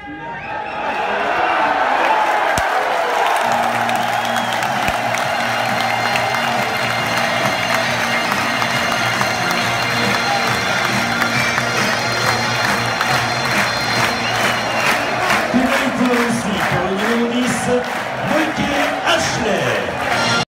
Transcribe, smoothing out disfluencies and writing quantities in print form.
Pénalité aussi pour le numéro 10, Moïse Ashley.